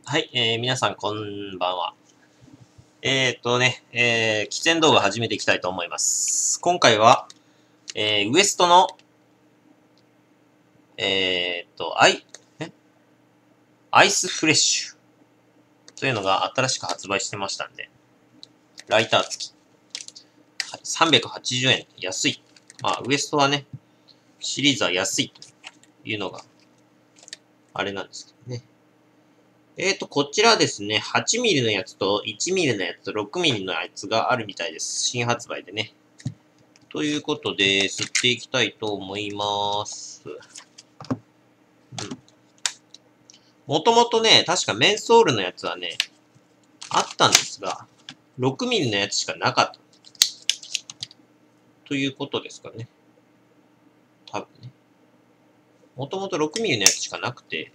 はい、皆さんこんばんは。喫煙動画始めていきたいと思います。今回は、ウエストの、えーっと、アイ、えアイスフレッシュというのが新しく発売してましたんで、ライター付き。380円。安い。まあ、ウエストはね、シリーズは安いというのが、あれなんですけどね。こちらですね、8ミリのやつと1ミリのやつと6ミリのやつがあるみたいです。新発売でね。ということで、吸っていきたいと思います。もともとね、確かメンソールのやつはね、あったんですが、6ミリのやつしかなかった。ということですかね。多分ね。もともと6ミリのやつしかなくて、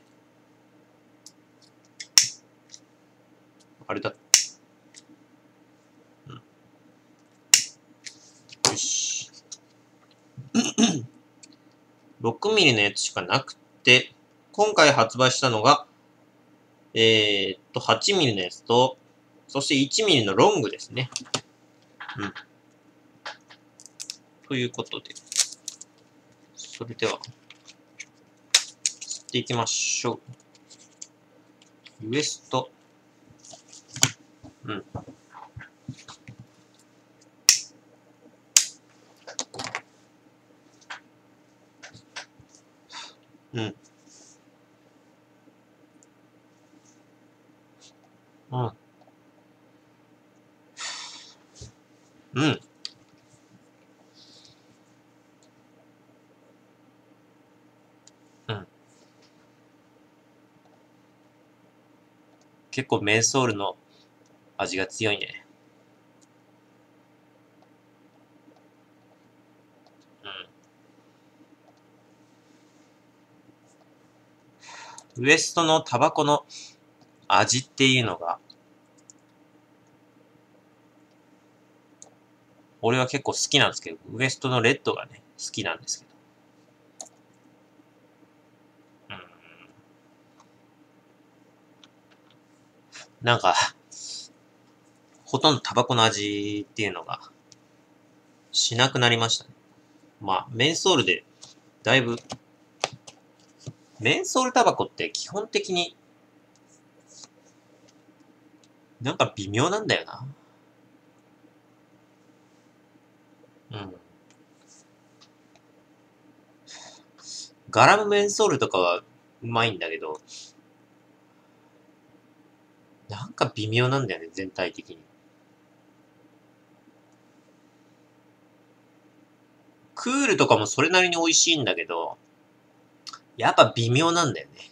あれだ。よし。6ミリのやつしかなくて、今回発売したのが、8ミリのやつと、そして1ミリのロングですね。ということで、それでは、吸っていきましょう。ウエスト。うん。うん。うん。結構メンソールの味が強いね。ウエストのタバコの味っていうのが、俺は結構好きなんですけど、ウエストのレッドがね、好きなんですけど。なんか、ほとんどタバコの味っていうのがしなくなりましたね。まあ、メンソールで、だいぶ、メンソールタバコって基本的になんか微妙なんだよな。うん。ガラムメンソールとかはうまいんだけど、なんか微妙なんだよね、全体的に。クールとかもそれなりに美味しいんだけど、やっぱ微妙なんだよね。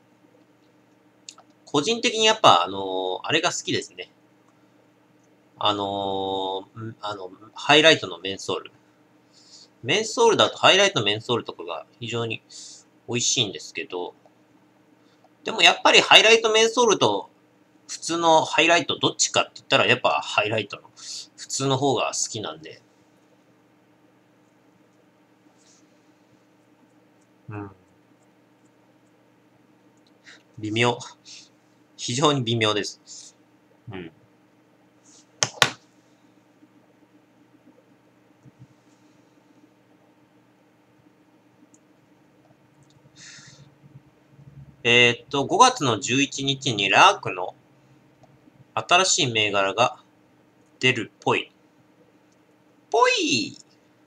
個人的にやっぱ、あれが好きですね。ハイライトのメンソール。メンソールだとハイライトのメンソールとかが非常に美味しいんですけど、でもやっぱりハイライトメンソールと普通のハイライトどっちかって言ったらやっぱハイライトの普通の方が好きなんで。うん。微妙。非常に微妙です。うん。5月の11日にラークの新しい銘柄が出るっぽい。ぽい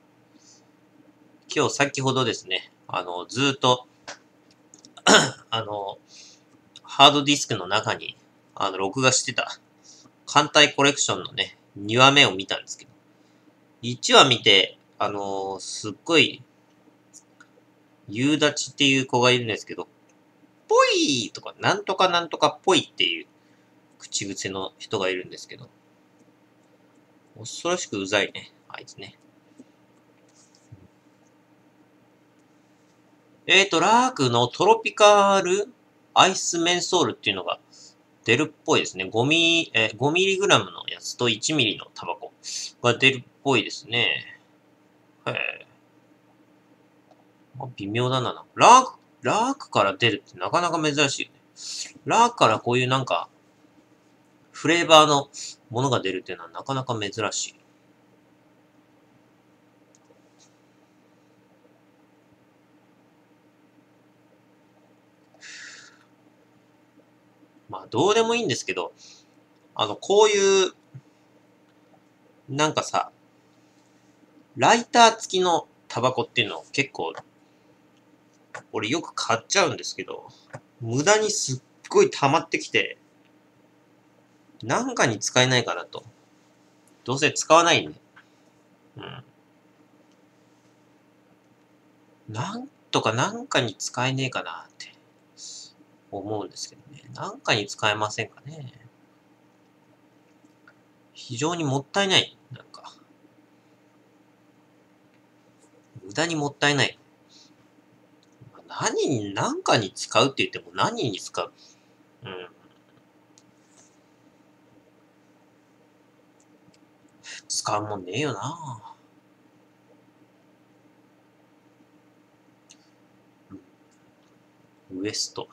今日先ほどですね、ずーっと、あの、ハードディスクの中に、録画してた、艦隊コレクションのね、2話目を見たんですけど、1話見て、すっごい、夕立っていう子がいるんですけど、ぽいとか、なんとかなんとかぽいっていう口癖の人がいるんですけど、恐ろしくうざいね、あいつね。ラークのトロピカルアイスメンソールっていうのが出るっぽいですね。5ミリグラムのやつと1ミリのタバコが出るっぽいですね。へえ。微妙だな。ラークから出るってなかなか珍しいよね。 ラからこういうなんか、フレーバーのものが出るっていうのはなかなか珍しい。まあ、どうでもいいんですけど、こういう、なんかさ、ライター付きのタバコっていうのを結構、俺よく買っちゃうんですけど、無駄にすっごい溜まってきて、なんかに使えないかなと。どうせ使わないんで。うん。なんとかなんかに使えねえかなって思うんですけどね。なんかに使えませんかね。非常にもったいない。なんか。無駄にもったいない。何かに使うって言っても何に使う。うん。使うもんねえよな。ウエスト。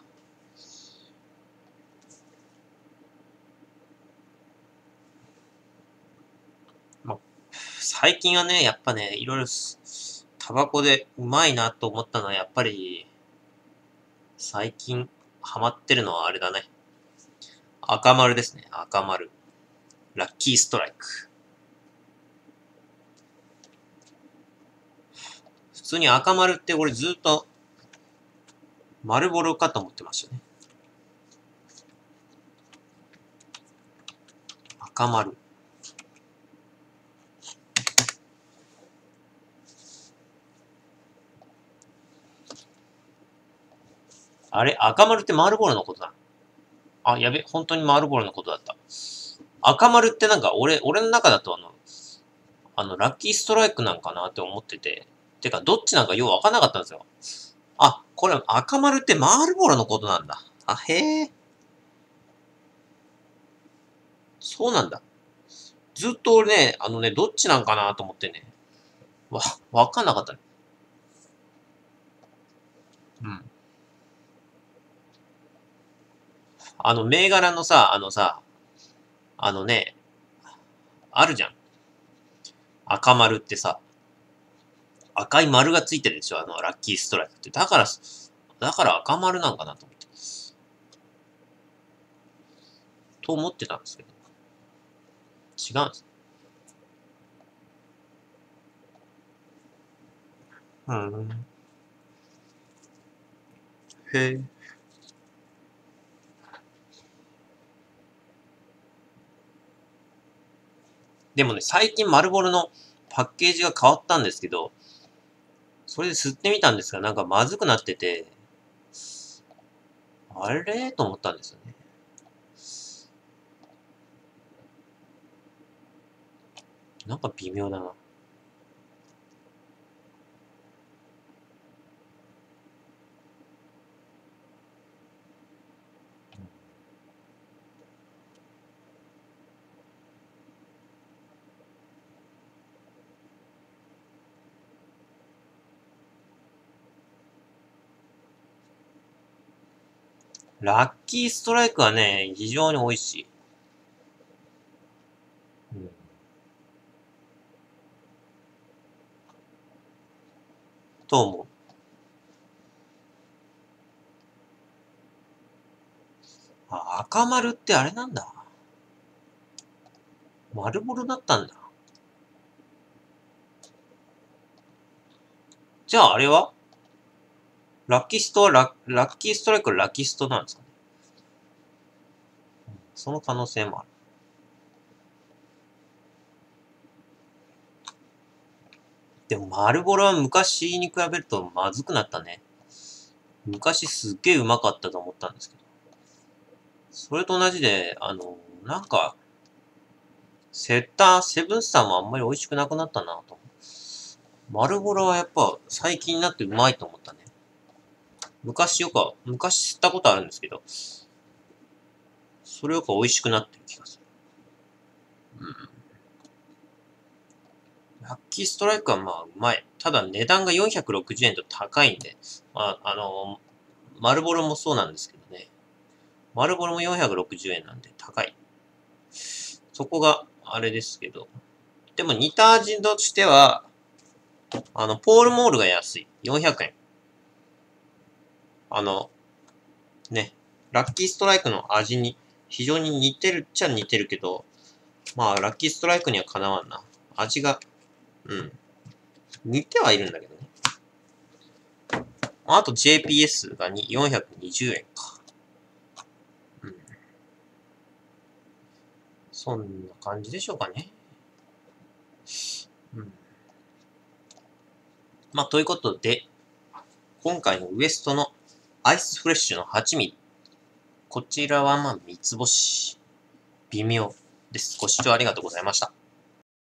まあ、最近はね、やっぱね、いろいろタバコでうまいなと思ったのはやっぱり、最近ハマってるのはあれだね。赤丸ですね。赤丸。ラッキーストライク。普通に赤丸って俺ずっと丸ボロかと思ってましたね。赤丸。あれ赤丸って丸ボロのことだ。あ、やべ、本当に丸ボロのことだった。赤丸ってなんか俺の中だとラッキーストライクなんかなって思ってて。てか、どっちなんかようわかんなかったんですよ。あ、これ赤丸ってマールボロのことなんだ。あ、へえ。そうなんだ。ずっと俺ね、どっちなんかなと思ってね。わかんなかったね。うん。銘柄のさ、あのね、あるじゃん。赤丸ってさ、赤い丸がついてるでしょラッキーストライクって。だから赤丸なんかなと思って。と思ってたんですけど。違うんです。うん。へえ。でもね、最近丸ボロのパッケージが変わったんですけど、それで吸ってみたんですが、なんかまずくなってて、あれと思ったんですよね。なんか微妙だな。ラッキーストライクはね、非常に美味しい。うん、と思う。あ、赤丸ってあれなんだ。丸ボロだったんだ。じゃああれはラッキーストはラッキーストライクはラッキーストなんですかね。その可能性もある。でも丸ボロは昔に比べるとまずくなったね。昔すっげえうまかったと思ったんですけど。それと同じで、なんか、セブンスターもあんまり美味しくなくなったなと。丸ボロはやっぱ最近になってうまいと思ったね。昔吸ったことあるんですけど、それよく美味しくなってる気がする。うん。ラッキーストライクはまあうまい。ただ値段が460円と高いんで、まあ、丸ボロもそうなんですけどね。 丸ボロも460円なんで高い。そこがあれですけど。でも似た味としては、ポールモールが安い。400円。ね、ラッキーストライクの味に非常に似てるっちゃ似てるけど、まあ、ラッキーストライクにはかなわんな。味が、似てはいるんだけどね。あと JPS が420円か。そんな感じでしょうかね。まあ、ということで、今回のウエストのアイスフレッシュの8ミリ。こちらはまあ三つ星。微妙です。ご視聴ありがとうございました。